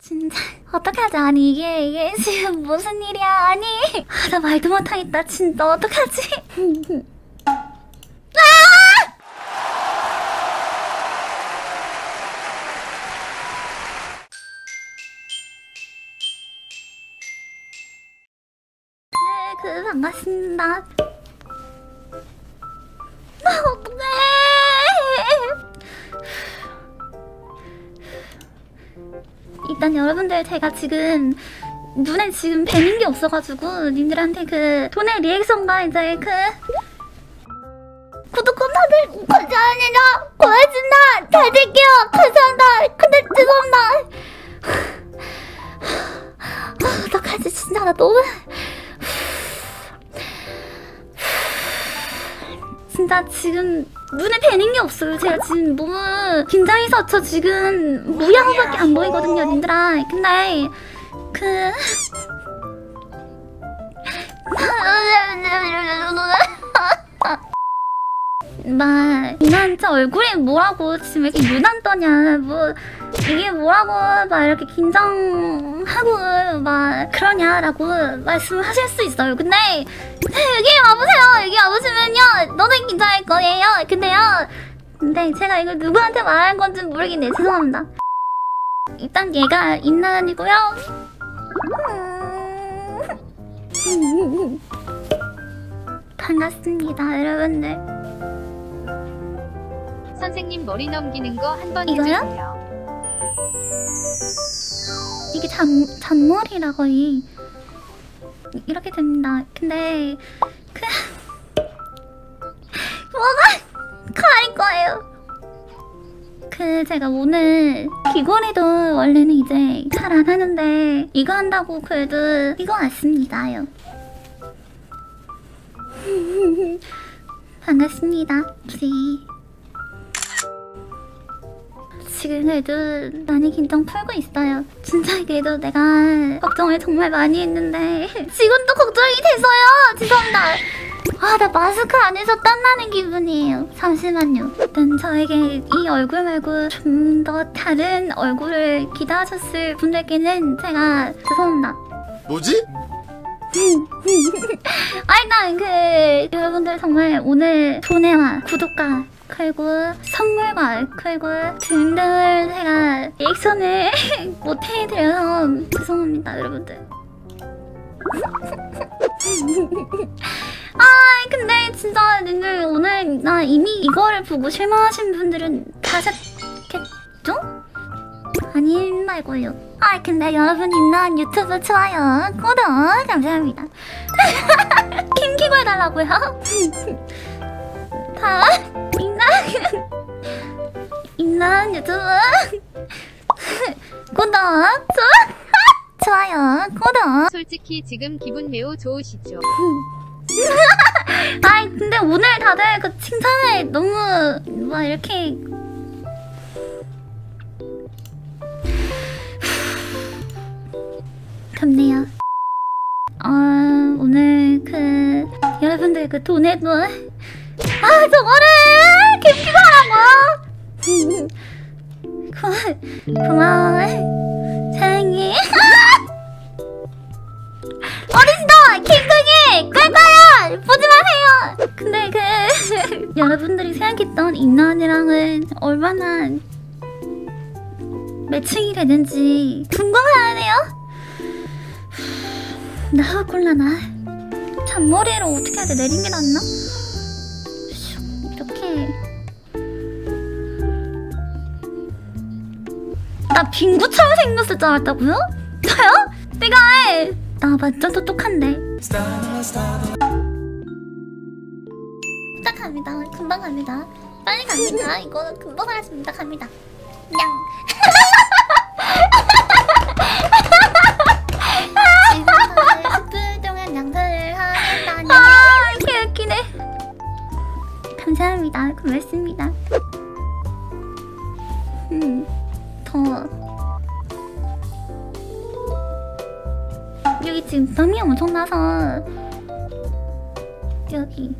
진짜 어떡하지? 아니 이게 지금 무슨 일이야? 아니 나 말도 못하겠다. 진짜 어떡하지? 네, 반갑습니다. 어떡해. 일단 여러분들 제가 지금 눈에 지금 뵈는 게 없어가지고 님들한테 그 돈의 리액션과 이제 그 구독권 다들 감사합니다. 고맙습니다. 잘 될게요. 감사합니다. 근데 죄송합니다. 어떡하지 진짜 나 너무 진짜 지금 눈에 뵈는 게 없어요. 제가 지금 너무 긴장해서 저 지금 무양호밖에 안 보이거든요, 님들아. 근데 그 막 이난저 얼굴에 뭐라고 지금 이렇게 유난 떠냐 뭐 이게 뭐라고 막 이렇게 긴장하고 막 그러냐라고 말씀하실 수 있어요. 근데 여기 와보세요. 여기 와보시면요 너무 긴장할 거예요. 근데 제가 이걸 누구한테 말하는 건지 모르겠네요. 죄송합니다. 일단 얘가 인난이고요. 반갑습니다 여러분들. 선생님 머리 넘기는 거 한 번 이거요? 해주세요. 이게 잔머리라고 이렇게 됩니다. 근데 그 뭐가 가릴 거예요. 그 제가 오늘 귀걸이도 원래는 이제 잘 안 하는데 이거 한다고 그래도 이거 왔습니다요. 반갑습니다. 지금 그래도 많이 긴장 풀고 있어요. 진짜 그래도 내가 걱정을 정말 많이 했는데 지금도 걱정이 돼서요. 죄송합니다. 나 마스크 안에서 땀나는 기분이에요. 잠시만요. 일단 저에게 이 얼굴 말고 좀 더 다른 얼굴을 기대하셨을 분들께는 제가 죄송합니다. 뭐지? 일단 그 여러분들 정말 오늘 돈에와 구독과 그리고 선물과 그리고 등등을 제가 리액션을 못 해드려서 죄송합니다 여러분들. 근데 진짜 님들 오늘 나 이미 이거를 보고 실망하신 분들은 다셨겠죠? 아닌 말고요. 근데 여러분 임난 유튜브 좋아요 구독 감사합니다. 킴키고 해달라고요? 다 임난 유튜브 구독 좋아요 구독. 솔직히 지금 기분 매우 좋으시죠? 근데 오늘 다들 그 칭찬을 너무 막 이렇게 덥네요. 오늘 그 여러분들 그 돈에도 저거를 김키고 하라고. 고마워 사랑해. 어딨어 김동희 꿀꿀 보지 마세요. 근데 그 여러분들이 생각했던 인나언니랑은 얼마나 매칭이 되는지 궁금하네요. 나가 곤란하. 잔머리를 어떻게 해야 돼? 내린 게 낫나? 이렇게. 나 빙구처럼 생겼을 줄 알았다고요? 저요? 내가 나 완전 똑똑한데. 딱 갑니다. 금방 갑니다. 빨리 갑니다. 이거 금방 하겠습니다. 갑니다. 냥. 10분 동안 양보를 하겠다니. 개웃기네. 감사합니다. 고맙습니다. 여기 지금 땀이 엄청 나서 여기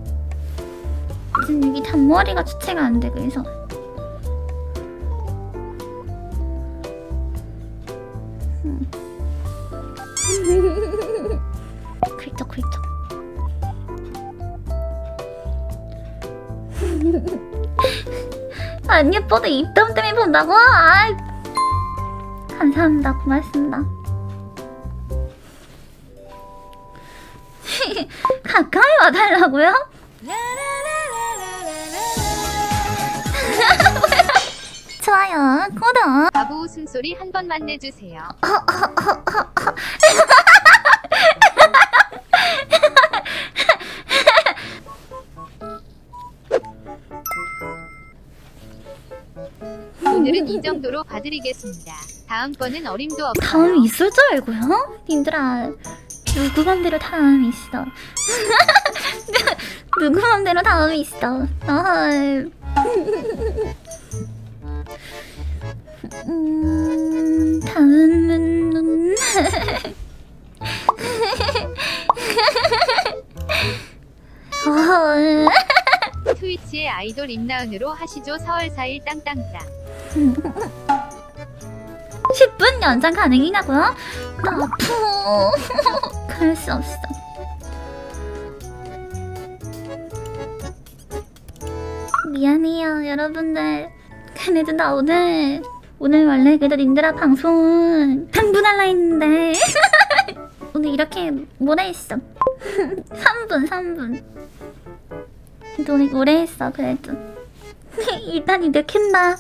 지금 여기 잔머리가 주체가 안 돼. 그래서 긁적 긁적. 안 예뻐도 입담 때문에 본다고? 아, 감사합니다. 고맙습니다. 가까이 와달라고요? 좋아요, 구독. 바보 웃음소리 한 번만 내주세요. 오늘은 이 정도로 봐드리겠습니다. 다음번은 어림도 없어요. 다음이 있을 줄 알고요? 님들아, 누구 맘대로 다음이 있어. 누구 맘대로 다음이 있어. 다음은 트위치의 아이돌 임나은으로 하시죠. 4월 4일 땅땅땅. 10분 연장 가능이냐고요? 아프. 그럴 수 없어. 미안해요 여러분들. 그래도 나 오늘 원래 그래도 님들아 방송 당분할라 했는데 오늘 이렇게 오래 했어. 3분. 근데 오늘 오래 했어 그래도. 일단 이제 캔다.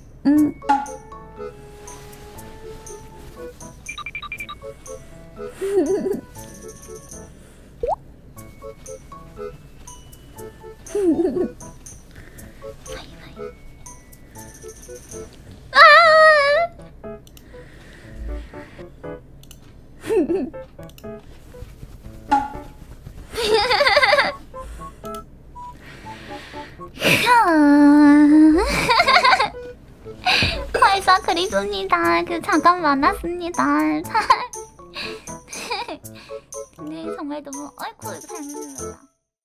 벌써 그리습니다. 잠깐 만났습니다. 근데 정말 너무 얼굴 잘 먹는다.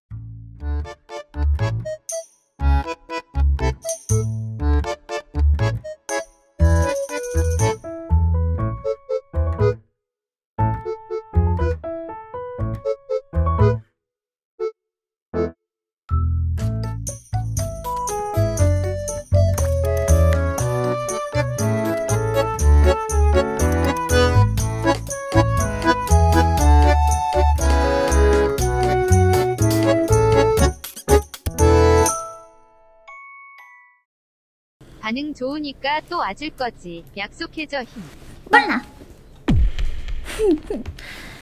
반응 좋으니까 또 와줄 거지. 약속해줘 힘. 몰라.